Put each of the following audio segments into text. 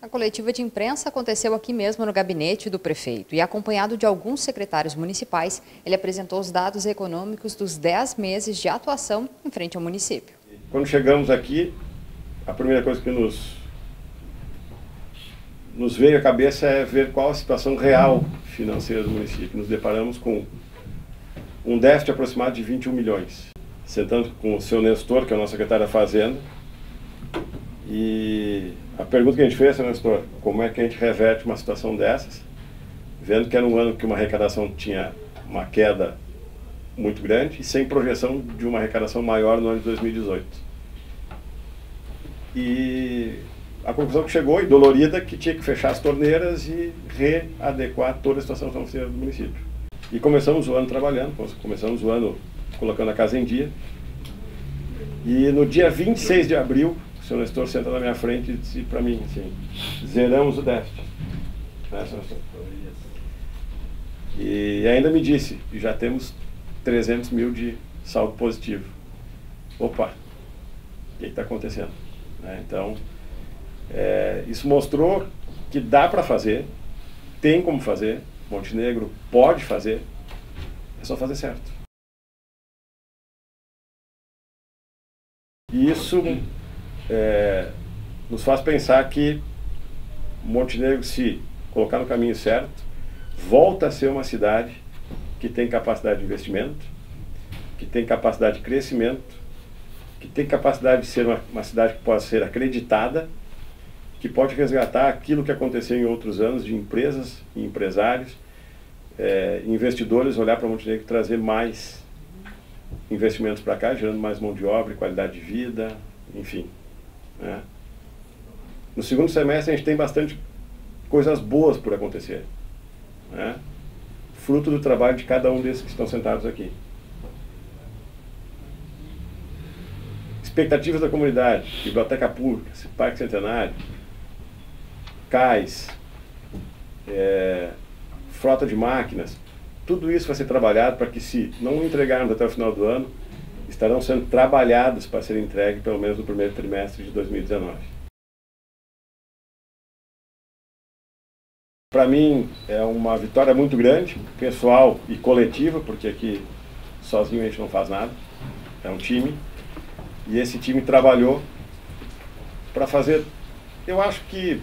A coletiva de imprensa aconteceu aqui mesmo no gabinete do prefeito e, acompanhado de alguns secretários municipais, ele apresentou os dados econômicos dos 10 meses de atuação em frente ao município. Quando chegamos aqui, a primeira coisa que nos veio à cabeça é ver qual a situação real financeira do município. Nos deparamos com um déficit aproximado de 21 milhões. Sentando com o seu Nestor, que é o nosso secretário da Fazenda, e a pergunta que a gente fez, seu Nestor, como é que a gente reverte uma situação dessas, vendo que era um ano que uma arrecadação tinha uma queda muito grande e sem projeção de uma arrecadação maior no ano de 2018. E a conclusão que chegou, e dolorida, que tinha que fechar as torneiras e readequar toda a situação financeira do município. E começamos o ano trabalhando, começamos o ano colocando a casa em dia. E no dia 26 de abril, o senhor Nestor senta na minha frente e disse para mim assim: zeramos o déficit. Né, senhor Nestor? E ainda me disse: já temos 300 mil de saldo positivo. Opa, o que está acontecendo? Né, então, isso mostrou que dá para fazer, tem como fazer, Montenegro pode fazer, é só fazer certo. E isso nos faz pensar que Montenegro, se colocar no caminho certo, volta a ser uma cidade que tem capacidade de investimento, que tem capacidade de crescimento, que tem capacidade de ser uma cidade que possa ser acreditada, que pode resgatar aquilo que aconteceu em outros anos de empresas e empresários, investidores olhar para Montenegro e trazer mais investimentos para cá, gerando mais mão de obra, qualidade de vida, enfim. Né? No segundo semestre a gente tem bastante coisas boas por acontecer, né? Fruto do trabalho de cada um desses que estão sentados aqui. Expectativas da comunidade, biblioteca pública, parque centenário, cais, frota de máquinas, tudo isso vai ser trabalhado para que, se não entregarmos até o final do ano, estarão sendo trabalhados para serem entregues pelo menos no primeiro trimestre de 2019. Para mim é uma vitória muito grande, pessoal e coletiva, porque aqui sozinho a gente não faz nada, é um time, e esse time trabalhou para fazer, eu acho que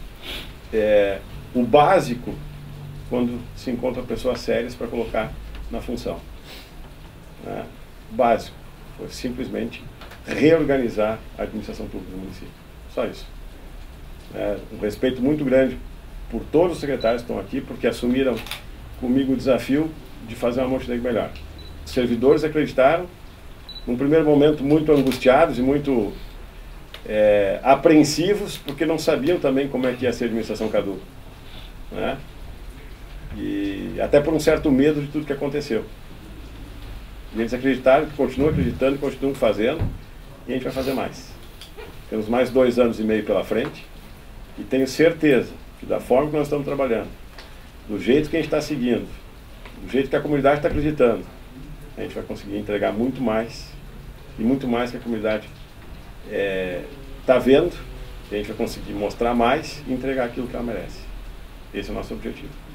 o básico quando se encontra pessoas sérias para colocar na função. Né? O básico foi simplesmente reorganizar a administração pública do município. Só isso. Um respeito muito grande por todos os secretários que estão aqui, porque assumiram comigo o desafio de fazer uma Montenegro melhor. Os servidores acreditaram, num primeiro momento muito angustiados e muito apreensivos, porque não sabiam também como é que ia ser a administração caduca. Né? E até por um certo medo de tudo que aconteceu. E eles acreditaram, que continuam acreditando e continuam fazendo, e a gente vai fazer mais. Temos mais 2 anos e meio pela frente, e tenho certeza que, da forma que nós estamos trabalhando, do jeito que a gente está seguindo, do jeito que a comunidade está acreditando, a gente vai conseguir entregar muito mais, e muito mais que a comunidade está vendo, e a gente vai conseguir mostrar mais e entregar aquilo que ela merece. Esse é o nosso objetivo.